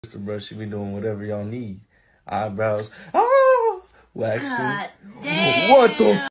sister, bro. She be doing whatever y'all need. Eyebrows. Oh, waxing. God damn. What the